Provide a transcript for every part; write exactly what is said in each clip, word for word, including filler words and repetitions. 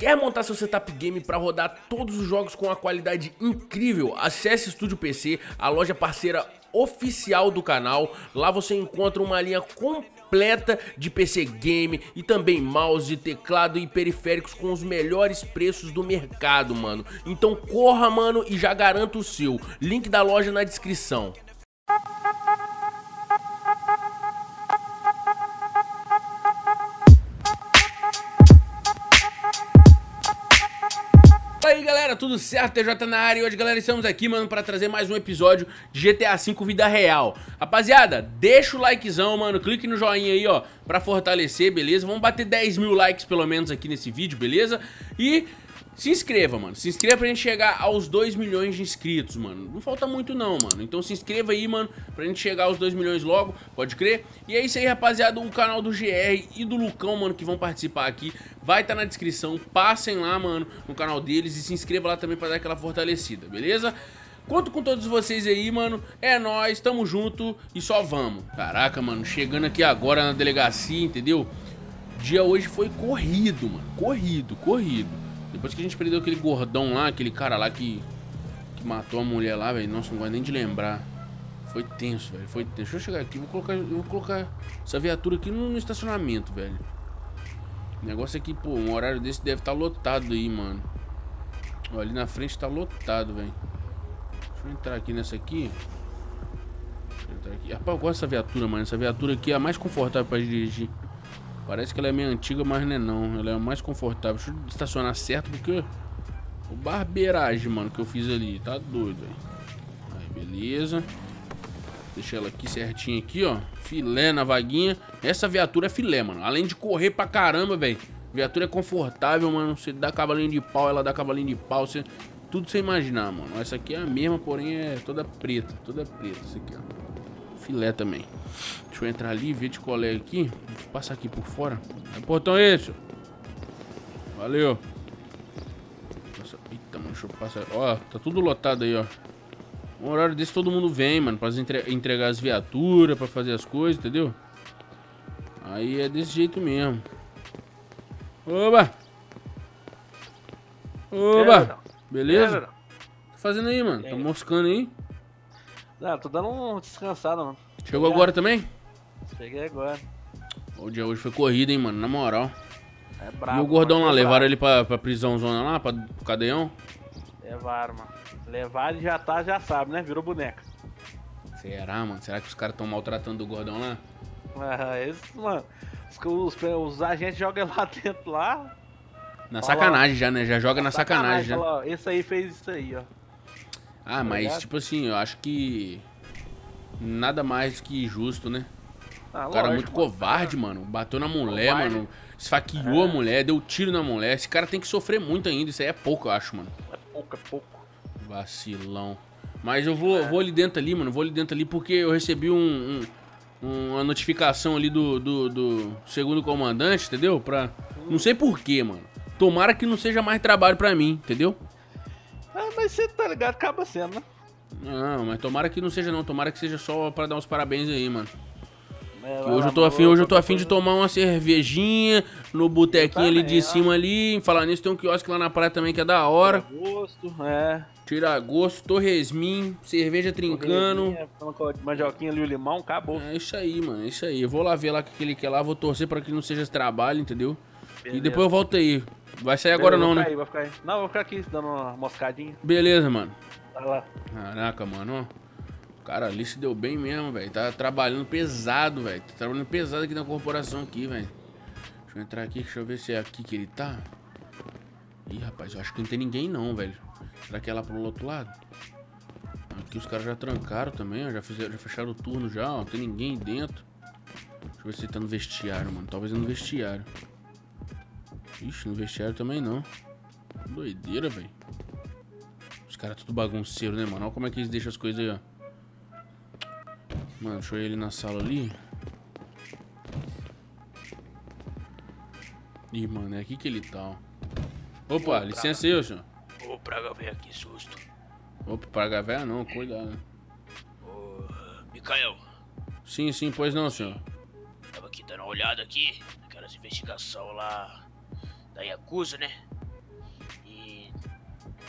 Quer montar seu setup game para rodar todos os jogos com uma qualidade incrível? Acesse Estúdio P C, a loja parceira oficial do canal. Lá você encontra uma linha completa de P C game e também mouse, teclado e periféricos com os melhores preços do mercado, mano. Então corra, mano, e já garanta o seu. Link da loja na descrição. Fala aí galera, tudo certo? T J na área e hoje galera estamos aqui, mano, pra trazer mais um episódio de G T A cinco Vida Real. Rapaziada, deixa o likezão, mano, clique no joinha aí, ó, pra fortalecer, beleza? Vamos bater dez mil likes pelo menos aqui nesse vídeo, beleza? E se inscreva, mano, se inscreva pra gente chegar aos dois milhões de inscritos, mano. Não falta muito não, mano, então se inscreva aí, mano, pra gente chegar aos dois milhões logo, pode crer? E é isso aí, rapaziada, o canal do G R e do Lucão, mano, que vão participar aqui, vai estar na descrição. Passem lá, mano, no canal deles e se inscreva lá também pra dar aquela fortalecida, beleza? Conto com todos vocês aí, mano, é nóis, tamo junto e só vamos. Caraca, mano, chegando aqui agora na delegacia, entendeu? O dia hoje foi corrido, mano, corrido, corrido. Depois que a gente prendeu aquele gordão lá, aquele cara lá que, que matou a mulher lá, velho. Nossa, não gosto nem de lembrar. Foi tenso, velho. Foi tenso. Deixa eu chegar aqui. Vou colocar, eu vou colocar essa viatura aqui no, no estacionamento, velho. O negócio aqui, pô, um horário desse deve estar lotado aí, mano. Ó, ali na frente tá lotado, velho. Deixa eu entrar aqui nessa aqui. Deixa eu entrar aqui. Rapaz, eu gosto dessa viatura, mano. Essa viatura aqui é a mais confortável pra dirigir. Parece que ela é meio antiga, mas não é não. Ela é a mais confortável. Deixa eu estacionar certo, porque o barbeiragem, mano, que eu fiz ali, tá doido, velho. Aí, beleza. Deixa ela aqui certinho aqui, ó. Filé na vaguinha. Essa viatura é filé, mano. Além de correr pra caramba, velho. Viatura é confortável, mano. Você dá cavalinho de pau, ela dá cavalinho de pau. Você... Tudo você imaginar, mano. Essa aqui é a mesma, porém é toda preta. Toda preta, essa aqui, ó. Filé também. Deixa eu entrar ali, ver de colega aqui. Deixa eu passar aqui por fora. É o portão esse. Valeu. Nossa, eita, mano, deixa eu passar. Ó, tá tudo lotado aí, ó. Um horário desse todo mundo vem, mano, pra entre... entregar as viaturas, pra fazer as coisas, entendeu? Aí é desse jeito mesmo. Oba! Oba! Beleza? O que tá fazendo aí, mano? Tá moscando aí? Não, tô dando um descansado, mano. Chegou Cheguei agora também? Cheguei agora. O dia hoje foi corrida, hein, mano, na moral. É brabo. E o gordão mano, lá, é levaram brabo. ele pra, pra prisão zona lá, pra, pro cadeião? Levaram, mano. Levaram e já tá, já sabe, né? Virou boneca. Será, mano? Será que os caras tão maltratando o gordão lá? Ah, esse, mano. Os, os, os agentes jogam lá dentro lá. Na Fala, sacanagem já, né? Já joga na sacanagem, já. Fala, ó, esse aí fez isso aí, ó. Ah, mas ligado? tipo assim, eu acho que nada mais que justo, né? Ah, O cara é lógico, muito mano. covarde, mano. Bateu na mulher, Covarde. mano. Esfaqueou É. a mulher, deu tiro na mulher. Esse cara tem que sofrer muito ainda. Isso aí é pouco, eu acho, mano. É pouco, é pouco. Vacilão. Mas eu vou, É. vou ali dentro ali, mano. Vou ali dentro ali porque eu recebi um, um- uma notificação ali do, do, do segundo comandante, entendeu? Pra... Não sei porquê, mano. Tomara que não seja mais trabalho pra mim, entendeu? Ah, mas você tá ligado, acaba sendo, né? Não, mas tomara que não seja não. Tomara que seja só pra dar uns parabéns aí, mano. É, Que vai hoje lá, eu tô mano, afim, hoje eu tô qualquer afim de coisa. tomar uma cervejinha no botequinho ali de também, cima ali. Falar nisso, tem um quiosque lá na praia também que é da hora. Gosto, é. Tira gosto, torresmin, cerveja trincando. Correria, com mandioquinha ali, o limão, acabou. É isso aí, mano, é isso aí. Eu vou lá ver lá o que ele quer lá, vou torcer pra que não seja esse trabalho, entendeu? Beleza. E depois eu volto aí. Vai sair agora Beleza, não, vou né? ficar aí, vou ficar aí. Não, vou ficar aqui dando uma moscadinha. Beleza, mano. Vai lá. Caraca, mano, ó. O cara ali se deu bem mesmo, velho. Tá trabalhando pesado, velho. Tá trabalhando pesado aqui na corporação aqui, velho. Deixa eu entrar aqui, deixa eu ver se é aqui que ele tá. Ih, rapaz, eu acho que não tem ninguém não, velho. Será que é lá pro outro lado? Aqui os caras já trancaram também, ó. Já, fizeram, já fecharam o turno já, ó. Não tem ninguém dentro. Deixa eu ver se ele tá no vestiário, mano. Talvez no vestiário. Ixi, no vestiário também não. Doideira, velho. Os caras tudo bagunceiro, né, mano? Olha como é que eles deixam as coisas aí, ó. Mano, deixa eu ir ali na sala ali. Ih, mano, é aqui que ele tá, ó. Opa, Ô, licença aí, ô senhor. Ô, praga velha, que susto. Opa, praga velha não, cuidado. Ô, Mikael, Sim, sim, pois não, senhor. tava aqui dando uma olhada aqui, naquelas investigações lá da Yakuza, né?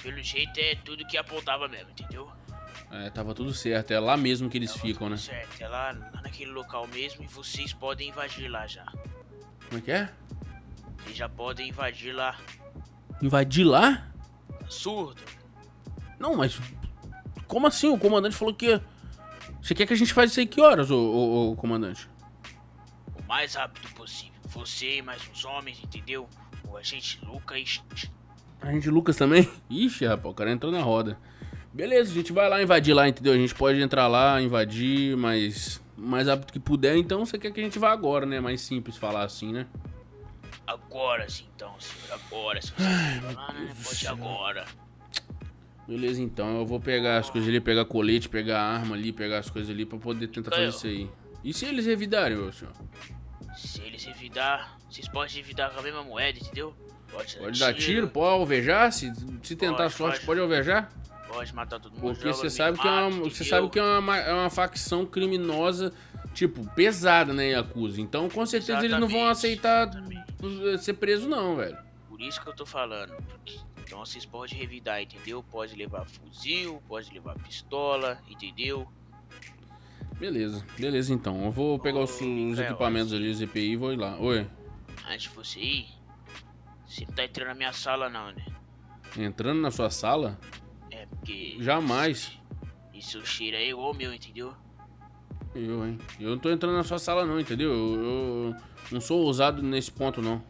pelo jeito é tudo que apontava mesmo, entendeu? É, tava tudo certo. É lá mesmo que eles Tava ficam, tudo né? certo, é lá, lá naquele local mesmo e vocês podem invadir lá já. Como é que é? Vocês já podem invadir lá. Invadir lá? Surdo. Não, mas... Como assim? O comandante falou que... Você quer que a gente faça isso aí que horas, ô, ô, ô comandante? O mais rápido possível. Você e mais uns homens, entendeu? O agente Lucas. Agente Lucas também? Ixi, rapaz, o cara entrou na roda. Beleza, a gente vai lá invadir lá, entendeu? A gente pode entrar lá, invadir, mas... mais rápido que puder, então você quer que a gente vá agora, né? Mais simples falar assim, né? Agora sim, então, senhor. Agora, se você quiser falar, né? Pode ir agora. Beleza, então. Eu vou pegar as coisas ali, pegar colete, pegar arma ali, pegar as coisas ali pra poder tentar fazer isso aí. E se eles revidarem, ô senhor? Se eles revidar, vocês podem revidar com a mesma moeda, entendeu? Pode, Pode dar tiro, pode alvejar, se, se tentar Pode, sorte, pode. pode alvejar? Pode matar todo mundo. Porque joga você no sabe que é uma, mato, você entendeu? sabe que é uma, é uma facção criminosa, tipo, pesada, né, Yakuza. Então, com certeza eles não vão Exatamente, aceitar exatamente. ser preso não, velho. Por isso que eu tô falando. Porque, então vocês podem revidar, entendeu? Pode levar fuzil, pode levar pistola, entendeu? Beleza, beleza então. Eu vou pegar os, Ô, os Mikael, equipamentos ali, os E P I e vou ir lá. Oi, Antes de você ir, você não tá entrando na minha sala não, né? entrando na sua sala? É porque... Jamais. E seu cheiro é igual o meu, entendeu? Eu, hein? Eu não tô entrando na sua sala não, entendeu? Eu, eu não sou ousado nesse ponto, não.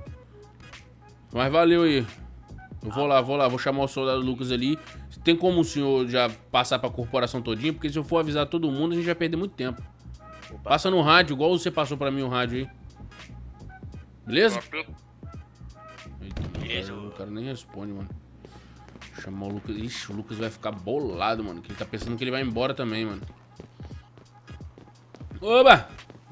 Mas valeu aí. Eu vou lá, vou lá, vou chamar o soldado Lucas ali. Tem como o senhor já passar pra corporação todinha? Porque se eu for avisar todo mundo, a gente vai perder muito tempo. Opa. Passa no rádio, igual você passou pra mim o rádio aí. Beleza? Eita, Beleza. mano, o cara nem responde, mano. Chamar o Lucas. Ixi, o Lucas vai ficar bolado, mano. Que ele tá pensando que ele vai embora também, mano. Oba!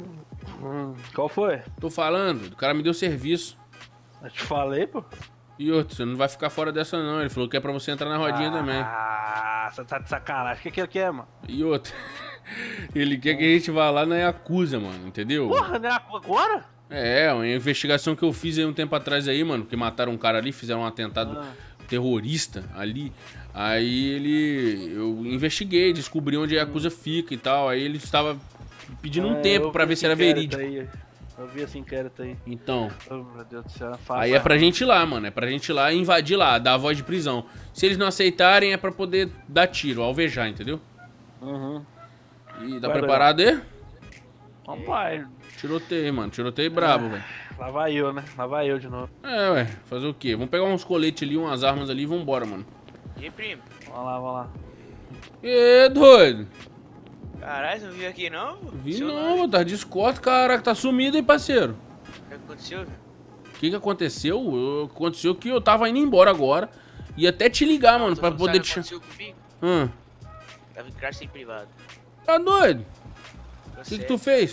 Hum, qual foi? Tô falando, o cara me deu serviço. Eu te falei, pô. E outro, você não vai ficar fora dessa não. Ele falou que é pra você entrar na rodinha também. Ah, você tá de sacanagem. O que que ele quer, mano? E outro, ele quer que a gente vá lá na Yakuza, mano, entendeu? Porra, né? Agora? É, uma investigação que eu fiz aí um tempo atrás aí, mano, que mataram um cara ali, fizeram um atentado Ah. terrorista ali. Aí ele... eu investiguei, descobri onde a Yakuza fica e tal. Aí ele estava pedindo um É, tempo eu pra vi ver se era esse inquérito verídico. aí. Eu vi esse inquérito aí. Então... Oh, meu Deus do céu. Fala, Aí é pra gente ir lá, mano. É pra gente ir lá e invadir lá, dar a voz de prisão. Se eles não aceitarem, é pra poder dar tiro, alvejar, entendeu? Uhum. E tá Vai, preparado aí? Vamos vai. Tiroteio, mano. Tiroteio brabo, velho. Lá vai eu, né? Lá vai eu de novo. É, ué. Fazer o quê? Vamos pegar uns coletes ali, umas armas ali e vambora, mano. E aí, primo? Vamos lá, vamos lá. Ê, doido. Caralho, você não viu aqui não? Vi Seu não, nome? mano. Tá descorto, caraca. Tá sumido, hein, parceiro. O que aconteceu, velho? O que que aconteceu? Eu- Aconteceu que eu tava indo embora agora. Ia até te ligar, mano, Você pra não poder sabe o te... que aconteceu comigo? Hã? Tava em cárcere privado. Tá doido? Tô O que que sério. tu fez?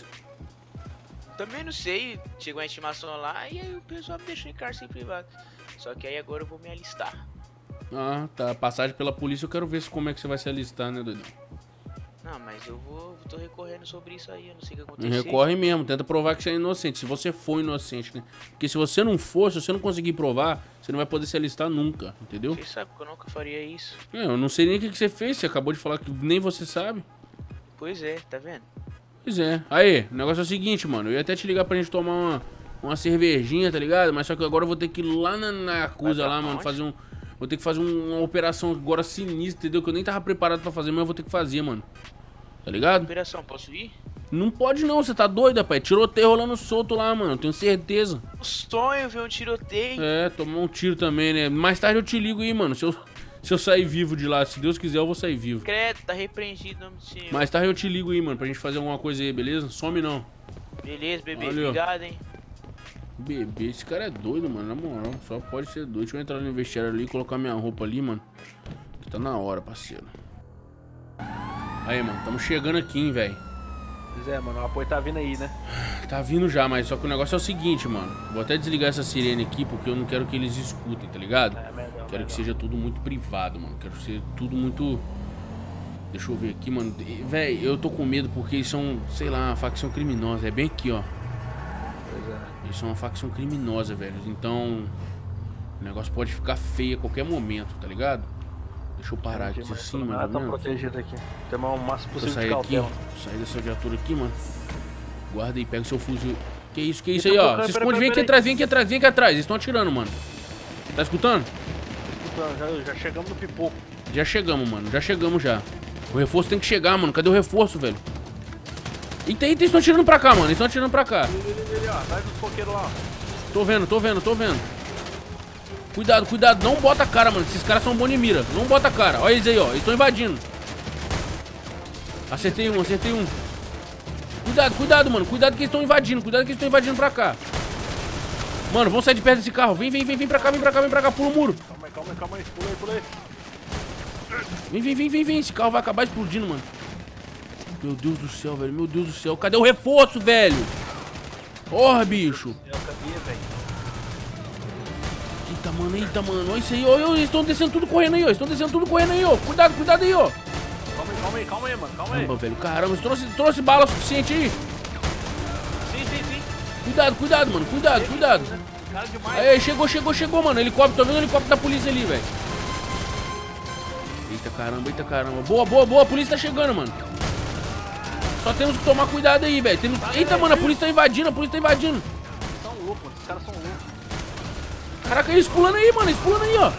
Também não sei, chegou a intimação lá e aí o pessoal me deixou em cárcere privado. Só que aí agora eu vou me alistar. Ah, tá. Passagem pela polícia, eu quero ver se como é que você vai se alistar, né, doidão? Não, mas eu vou, tô recorrendo sobre isso aí, eu não sei o que Não aconteceu. recorre mesmo, tenta provar que você é inocente. Se você for inocente, né? Porque se você não for, se você não conseguir provar, você não vai poder se alistar nunca, entendeu? Você sabe que eu nunca faria isso. É, eu não sei nem o que que você fez, você acabou de falar que nem você sabe. Pois é, tá vendo? Pois é. Aí, o negócio é o seguinte, mano. Eu ia até te ligar pra gente tomar uma, uma cervejinha, tá ligado? Mas só que agora eu vou ter que ir lá na, na Yakuza Vai pra lá, mano, onde? fazer um... Vou ter que fazer um- uma operação agora sinistra, entendeu? Que eu nem tava preparado pra fazer, mas eu vou ter que fazer, mano. Tá ligado? Operação, posso ir? Não pode não, você tá doido, rapaz. Tiroteio rolando solto lá, mano. Tenho certeza. O sonho ver um tiroteio. É, tomar um tiro também, né? Mais tarde eu te ligo aí, mano. Se eu, se eu sair vivo de lá, se Deus quiser, eu vou sair vivo. Credo, tá repreendido o nome do senhor. Mais tarde eu te ligo aí, mano, pra gente fazer alguma coisa aí, beleza? Some não. Beleza, bebê, Valeu. obrigado, hein? Bebê, esse cara é doido, mano, na moral. Só pode ser doido. Deixa eu entrar no vestiário ali e colocar minha roupa ali, mano. Que tá na hora, parceiro. Aí, mano, tamo chegando aqui, hein, velho. Pois é, mano, o apoio tá vindo aí, né? Tá vindo já, mas só que o negócio é o seguinte, mano. Vou até desligar essa sirene aqui porque eu não quero que eles escutem, tá ligado? É, melhor, Quero melhor. que seja tudo muito privado, mano. Quero ser tudo muito... Deixa eu ver aqui, mano. Véi, eu tô com medo porque eles são, sei lá, uma facção criminosa. É bem aqui, ó. Pois é. Eles são uma facção criminosa, velho. Então... O negócio pode ficar feio a qualquer momento, tá ligado? Deixa eu parar aqui assim, mano. Ah, tá protegido aqui. Tem o máximo Vou possível sair de aqui, cautela. sair dessa viatura aqui, mano. Guarda aí, pega o seu fuzil. Que isso, que isso Eita, aí, ó. pera, Se pera, esconde, pera, vem aqui pera atrás, vem aqui atrás, vem aqui atrás. Eles estão atirando, mano. Tá escutando? Já, já chegamos no pipoco. Já chegamos, mano. Já chegamos já. O reforço tem que chegar, mano. Cadê o reforço, velho? Eita, eita, eles estão atirando pra cá, mano. Eles estão atirando pra cá. Ali, ali, ali, ó. Atrás dos coqueiros lá, ó. Tô vendo, tô vendo, tô vendo. Cuidado, cuidado. Não bota a cara, mano. Esses caras são bons de mira. Não bota a cara. Olha eles aí, ó. Eles estão invadindo. Acertei um, acertei um. Cuidado, cuidado, mano. Cuidado que eles estão invadindo. Cuidado que eles estão invadindo pra cá. Mano, vamos sair de perto desse carro. Vem, vem, vem, vem pra cá, vem pra cá, vem pra cá. Pula o muro. Calma aí, calma aí, calma aí. Pula aí, pula aí. Vem, vem, vem, vem, vem. Esse carro vai acabar explodindo, mano. Meu Deus do céu, velho. Meu Deus do céu. Cadê o reforço, velho? Porra, bicho. Eu cabia, velho. Eita, mano, eita, mano. Olha isso aí, ó. Eles estão descendo tudo correndo aí, ó. Eles estão descendo tudo correndo aí, ó. Cuidado, cuidado aí, ó. Calma aí, calma aí, calma aí, mano. Calma aí. Caramba, velho. Caramba, trouxe, trouxe bala suficiente aí. Sim, sim, sim. Cuidado, cuidado, mano. Cuidado, cuidado. Cara demais. Aí, chegou, chegou, chegou, mano. Helicóptero, tô vendo o helicóptero da polícia ali, velho. Eita caramba, eita caramba. Boa, boa, boa. A polícia tá chegando, mano. Só temos que tomar cuidado aí, velho. Temos... Eita, mano, a polícia tá invadindo, a polícia tá invadindo. Eles são loucos, mano. Esses caras são loucos. Caraca, eles pulando aí, mano. Eles pulando aí, ó.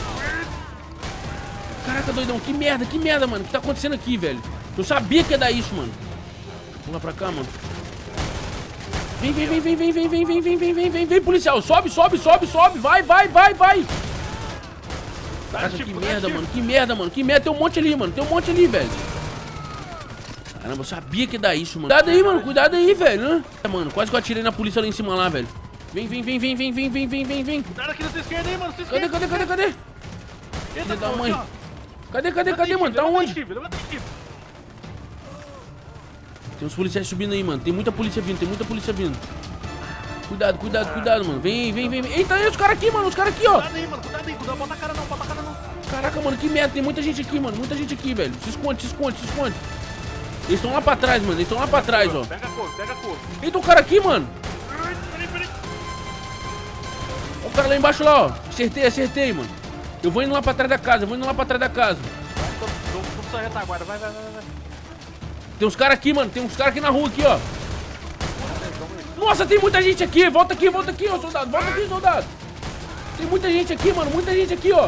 Caraca, doidão. Que merda, que merda, mano. O que tá acontecendo aqui, velho? Eu sabia que ia dar isso, mano. Pula pra cá, mano. Vem, vem, vem, vem, vem, vem, vem, vem, vem, vem, vem, vem, vem, policial. Sobe, sobe, sobe, sobe. Vai, vai, vai, vai. Caraca, que merda, mano. Que merda, mano. Que merda. Tem um monte ali, mano. Tem um monte ali, velho. Caramba, eu sabia que ia dar isso, mano. Cuidado aí, mano. Cuidado aí, velho. É, mano, quase que eu atirei na polícia lá em cima lá, velho. Vem, vem, vem, vem, vem, vem, vem, vem, vem, vem. Cuidado aqui na sua esquerda aí, mano. Sua Cadê, esquerda. cadê, cadê, cadê? Eita, Filha da pô, mãe. aqui, ó. Cadê, cadê, Levanta cadê, aí, mano? Tá levanta aí, onde? Steve, levanta aí, Steve. Tem uns policiais subindo aí, mano. Tem muita polícia vindo, tem muita polícia vindo. Cuidado, cuidado, cuidado, mano. Vem, vem, vem. Eita, aí os caras aqui, mano. Os caras aqui, ó. Cuidado aí, mano. Cuidado aí. Cuidado. Bota a cara não, bota a cara não. Caraca, mano, que merda. Tem muita gente aqui, mano. Muita gente aqui, velho. Se esconde, se esconde, se esconde. Eles estão lá pra trás, mano. Eles estão lá pra trás, ó. Pega a cor, pega a cor. Eita, o cara aqui, mano. Peraí, peraí. Ó, o cara lá embaixo, lá, ó. Acertei, acertei, mano. Eu vou indo lá pra trás da casa. Eu vou indo lá pra trás da casa. Vai, tô, tô, tô só retaguarda. Vai, vai, vai, vai. Tem uns caras aqui, mano. Tem uns caras aqui na rua, aqui, ó. Nossa, tem muita gente aqui. Volta aqui, volta aqui, ó, soldado. Volta aqui, soldado. Tem muita gente aqui, mano. Muita gente aqui, ó.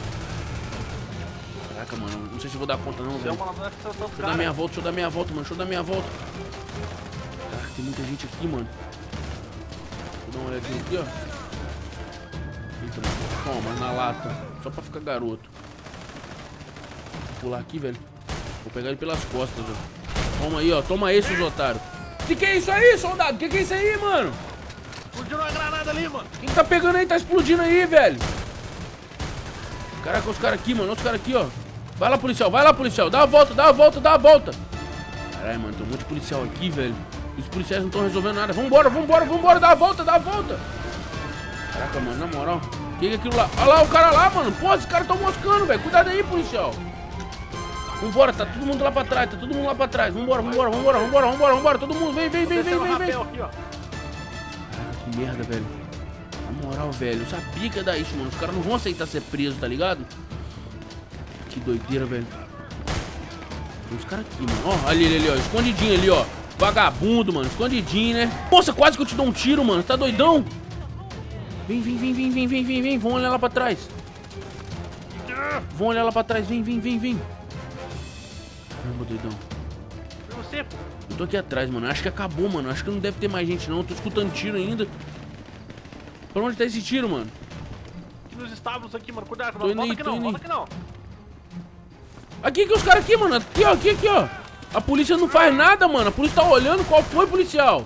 Caraca, mano. Não sei se eu vou dar conta, não, Deu velho. uma lá nessa Deixa eu dar cara. minha volta, deixa eu dar minha volta, mano. Deixa eu dar minha volta. Caraca, tem muita gente aqui, mano. Deixa eu dar uma olhadinha aqui, ó. Eita, mano. Toma, na lata. Só pra ficar garoto. Vou pular aqui, velho. Vou pegar ele pelas costas, ó. Toma aí, ó. Toma esse, os otários. Que que é isso aí, soldado? Que que é isso aí, mano? Explodiu uma granada ali, mano. Quem tá pegando aí? Tá explodindo aí, velho. Caraca, os caras aqui, mano. Os caras aqui, ó. Vai lá, policial. Vai lá, policial. Dá a volta, dá a volta, dá a volta. Caralho, mano. Tem um monte de policial aqui, velho. E os policiais não estão resolvendo nada. Vambora, vambora, vambora. Dá a volta, dá a volta. Caraca, mano. Na moral. O que é aquilo lá? Olha lá o cara lá, mano. Pô, esses caras tão moscando, velho. Cuidado aí, policial. Vambora, tá todo mundo lá pra trás. Tá todo mundo lá pra trás. Vambora, vambora, vambora, vambora, vambora, vambora. Todo mundo, vem, vem, vem, vem, vem, vem. Aqui, ó. Caraca, que merda, velho. Na moral, velho, eu sabia que ia dar isso, mano. Os caras não vão aceitar ser preso, tá ligado? Que doideira, velho. Tem uns caras aqui, mano. Ó, ali, ali, ali, ó. Escondidinho ali, ó. Vagabundo, mano. Escondidinho, né? Nossa, quase que eu te dou um tiro, mano. Você tá doidão? Vem, vem, vem, vem, vem, vem, vem, vem. Vão olhar lá pra trás. Vão olhar lá pra trás. Vem, vem, vem, vem. Caramba, doidão. E você, pô? Eu tô aqui atrás, mano. Acho que acabou, mano. Acho que não deve ter mais gente, não. Eu tô escutando tiro ainda. Pra onde tá esse tiro, mano? Aqui nos estábulos aqui, mano. Cuidado, Tô não. indo Volta aí, aqui tô não, indo volta aí. aqui não. Aqui que os caras aqui, mano. Aqui, ó, aqui, aqui, ó. A polícia não faz nada, mano. A polícia tá olhando. Qual foi, policial?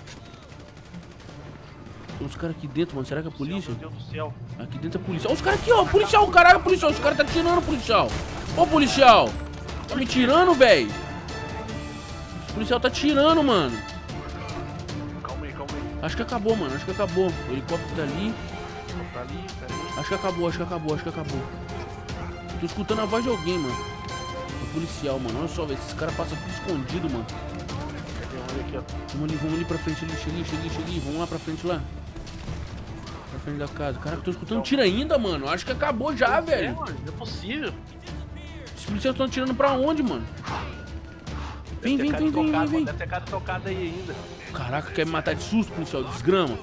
Tem uns caras aqui dentro, mano. Será que é a polícia? Meu Deus do céu. Aqui dentro é a polícia. Ó, os caras aqui, ó. Policial, caralho, policial. Os caras tá tirando, policial. Ô, policial. Tá me tirando, velho. O policial tá tirando, mano. Calma aí, calma aí. Acho que acabou, mano. Acho que acabou. O helicóptero tá ali. Tá ali, tá ali. Acho que acabou, acho que acabou, acho que acabou. Eu tô escutando a voz de alguém, mano. O policial, mano. Olha só, velho. Esses caras passam tudo escondido, mano. Cadê? Olha aqui, ó. Vamos ali, vamos ali pra frente ali. Cheguei, cheguei, cheguei. Vamos lá pra frente lá. Pra frente da casa. Caraca, eu tô escutando tiro ainda, mano. Acho que acabou já, velho. É, mano, não é possível. Os policiais estão atirando pra onde, mano? Vem, vem, vem, vem, vem, vem. Deve ter cara tocado aí ainda. Caraca, quer me matar de susto, policial, desgrama.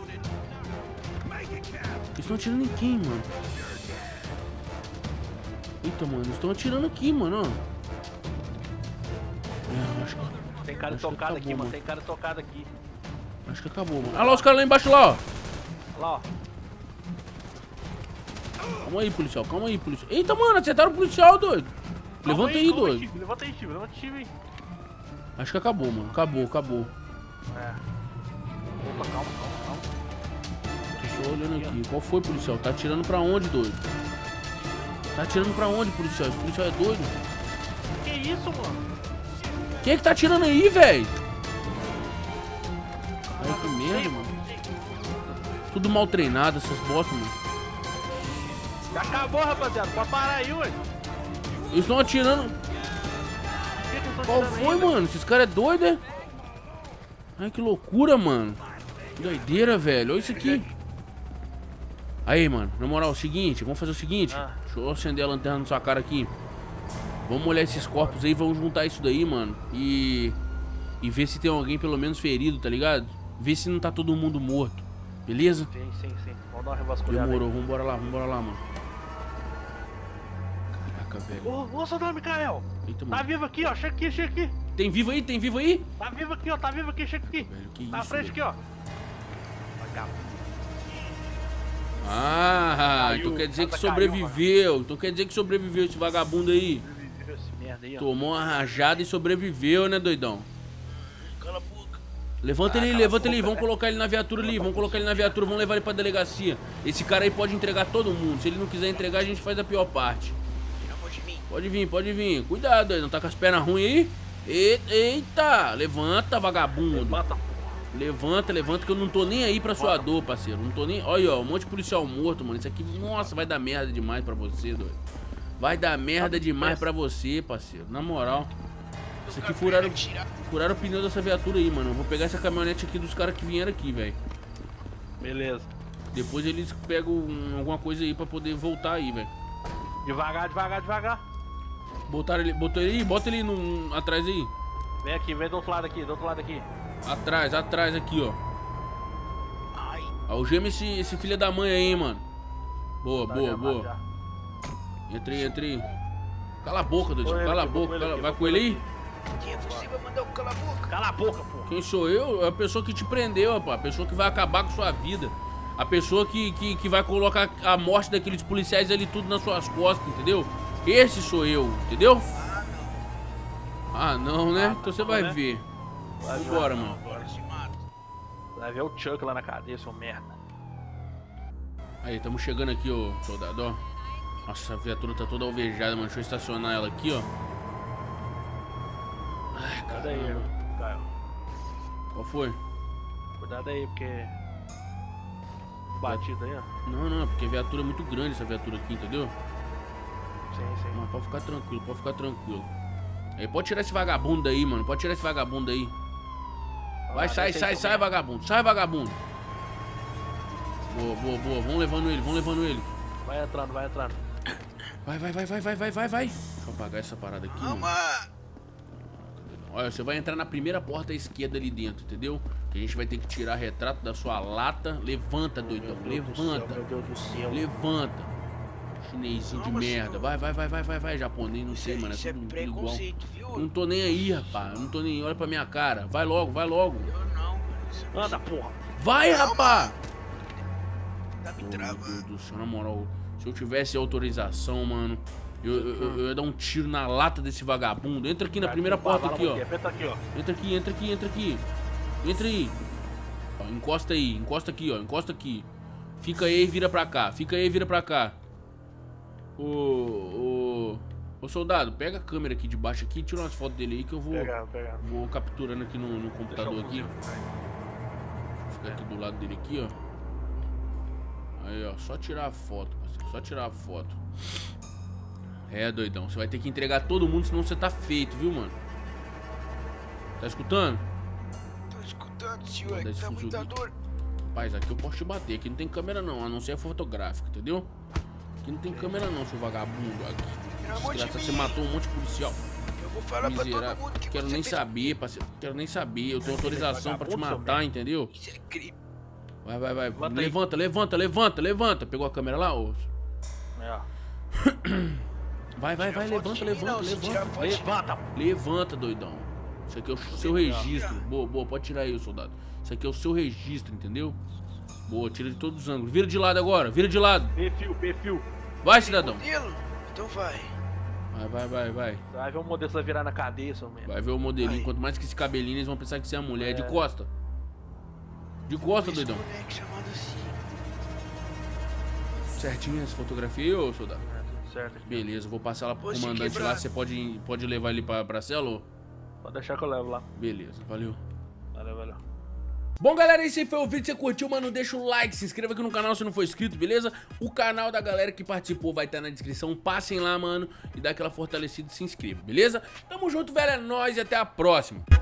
Eles estão atirando em quem, mano? Eita, mano, eles estão atirando aqui, mano, ó. É, acho que... Tem cara acho que tocado acabou, aqui, mano. mano. Tem cara tocado aqui. Acho que acabou, mano. Olha lá os caras lá embaixo, lá, ó. Lá, ó. Calma aí, policial, calma aí, policial. Eita, mano, acertaram o policial, doido. Calma Levanta aí, calma doido. Time, levanta aí, time. Levanta o time aí. Acho que acabou, mano. Acabou, acabou. É. Opa, calma, calma, calma. Tô só olhando aqui. Qual foi, policial? Tá atirando pra onde, doido? Tá atirando pra onde, policial? Esse policial é doido? Que isso, mano? Quem é que tá atirando aí, velho? Ai, que merda, mano. Tudo mal treinado, essas bostas, mano. Já acabou, rapaziada. Pode parar aí, ué. Eles estão atirando. Por que que eles tão Qual atirando foi, ainda? mano? Esses caras é doido, é? Ai, que loucura, mano. Que doideira, velho. Olha isso aqui. Aí, mano. Na moral, é o seguinte. Vamos fazer o seguinte. Ah. Deixa eu acender a lanterna na sua cara aqui. Vamos olhar esses corpos aí. Vamos juntar isso daí, mano. E... E ver se tem alguém pelo menos ferido, tá ligado? Ver se não tá todo mundo morto. Beleza? Sim, sim, sim. Vamos dar uma revasculhada. Demorou. Vambora lá, vambora lá, mano. Caraca, velho. Ô, ô, soldado Mikael. Eita, Tá mano. vivo aqui, ó. Chega aqui, chega aqui. Tem vivo aí? Tem vivo aí? Tá vivo aqui, ó. Tá vivo aqui, chega aqui. Velho, que Na isso, frente velho? aqui, ó. Vai cá. Ah, Caiu, então quer dizer que casa caiu, sobreviveu. Então quer dizer que sobreviveu esse vagabundo aí. Viu esse merda aí, ó. Tomou uma rajada e sobreviveu, né, doidão? Cala a boca. Levanta Ah, ele, cala a levanta ele, boca, vamos né? colocar ele na viatura ali, vamos colocar ele na viatura, vamos levar ele pra delegacia. Esse cara aí pode entregar todo mundo. Se ele não quiser entregar, a gente faz a pior parte. Tira a mão de mim. Pode vir, pode vir. Cuidado, doidão. Tá com as pernas ruins aí? E- Eita, levanta, vagabundo. Levanta, porra. Levanta, levanta que eu não tô nem aí pra sua dor, parceiro. Não tô nem... Olha, ó, um monte de policial morto, mano. Isso aqui, nossa, vai dar merda demais pra você, doido. Vai dar merda demais pra você, parceiro. Na moral. Isso aqui furaram, furaram o pneu dessa viatura aí, mano. Eu vou pegar essa caminhonete aqui dos caras que vieram aqui, velho. Beleza. Depois eles pegam um- alguma coisa aí pra poder voltar aí, velho. Devagar, devagar, devagar. Botaram ele, botou ele aí, bota ele num, atrás aí. Vem aqui, vem do outro lado aqui, do outro lado aqui. Atrás, atrás aqui, ó. Ai, Algema esse, esse filho da mãe aí, mano. Boa, Tá, boa, já, boa. já. Entra aí, entra aí. Cala a boca, doido. Põe ele Cala a aqui, vou boca. com ele cala- aqui, Vai vou com com ele ele aí? quem é você vai mandar eu calar a boca? Cala a boca, porra. Quem sou eu? É a pessoa que te prendeu, rapaz. A pessoa que vai acabar com sua vida. A pessoa que, que, que vai colocar a morte daqueles policiais ali tudo nas suas costas, entendeu? Esse sou eu, entendeu? Ah, não, né? Ah, Então você não, vai né? ver. Vai ver, Vambora, mano. Agora se mata. Vai ver o Chuck lá na cadeia, seu merda. Aí, estamos chegando aqui, ô soldado, ó. Nossa, essa viatura tá toda alvejada, mano. Deixa eu estacionar ela aqui, ó. Ai, Cuidado aí, caramba. Caio. Qual foi? Cuidado aí, porque... Batido aí, ó. Não, não, porque a viatura é muito grande, essa viatura aqui, entendeu? Sim, sim. Mas pode ficar tranquilo, pode ficar tranquilo. Aí, pode tirar esse vagabundo aí, mano. Pode tirar esse vagabundo aí. Vai, Ah, sai, desce aí, sai, seu sai, merda. vagabundo. Sai, vagabundo. Boa, boa, boa. Vamos levando ele, vamos levando ele. Vai entrando, vai entrando. Vai, vai, vai, vai, vai, vai, vai, vai. Deixa eu apagar essa parada aqui, mano. Calma. Olha, você vai entrar na primeira porta à esquerda ali dentro, entendeu? Que a gente vai ter que tirar retrato da sua lata. Levanta, doidão. Levanta. Meu Deus do céu. Levanta. Chinesinho de Calma, merda. senhor. Vai, vai, vai, vai, vai, vai. Japonês, não sei, mano. É Isso é tudo, tudo igual. preconceito, viu? Não tô nem aí, rapaz. Não tô nem aí. Olha pra minha cara. Vai logo, vai logo. Eu não, mano. Isso é- Anda, porra. Vai, rapaz! Tá me Oh, meu Deus travando. do céu, na moral. Se eu tivesse autorização, mano, eu, eu, eu- eu ia dar um tiro na lata desse vagabundo. Entra aqui na primeira porta aqui, ó. Aperta aqui, ó. Entra aqui, entra aqui, entra aqui. Entra aí. Ó, encosta aí, encosta aqui, ó. Encosta aqui. Fica aí e vira pra cá. Fica aí e vira pra cá. Ô, ô, ô soldado, pega a câmera aqui de baixo aqui e tira umas fotos dele aí que eu vou, Pega, pega. vou capturando aqui no, no computador aqui. Fica aqui do lado dele aqui, ó. Aí, ó, só tirar a foto, parceiro. Só tirar a foto. É, doidão. Você vai ter que entregar todo mundo, senão você tá feito, viu, mano? Tá escutando? Tô escutando, senhor. Dá esse Tá fuzil muita aqui. dor. Rapaz, aqui eu posso te bater. Aqui não tem câmera não, a não ser fotográfica, entendeu? Aqui não tem câmera não, seu vagabundo. Aqui. Desgraça, você matou um monte de policial. Eu vou falar Miserável. pra todo mundo que Quero você nem fez... saber, parceiro. Quero nem saber. Eu tenho autorização pra te matar, entendeu? Isso é crime. Vai, vai, vai. Levanta, levanta, levanta, levanta, levanta. Pegou a câmera lá, ô? É, ó. Vai, vai, vai, levanta, levanta, levanta. Levanta. Levanta, doidão. Isso aqui é o seu registro. Boa, boa, pode tirar aí, soldado. Isso aqui é o seu registro, entendeu? Boa, tira de todos os ângulos. Vira de lado agora, vira de lado. Perfil, perfil. Vai, cidadão. Modelo? Então vai. Vai, vai, vai, vai. Você vai ver o modelo que vai virar na cadeia, seu merda. Vai ver o modelinho. Vai. Quanto mais que esse cabelinho, eles vão pensar que você é a mulher. É de É. costa. De costa, Esse doidão. moleque chamado assim. Certinho essa fotografia aí, ô soldado? É, tudo certo aqui. Beleza, vou passar lá pro Poxa, comandante quebrado. lá. Você pode, pode levar ele pra, pra cela, ô? Pode deixar que eu levo lá. Beleza, valeu. Valeu, valeu. Bom, galera, esse aí foi o vídeo. Se você curtiu, mano, deixa o like, se inscreva aqui no canal se não for inscrito, beleza? O canal da galera que participou vai estar na descrição. Passem lá, mano, e dá aquela fortalecida e se inscreva, beleza? Tamo junto, velho, é nóis e até a próxima.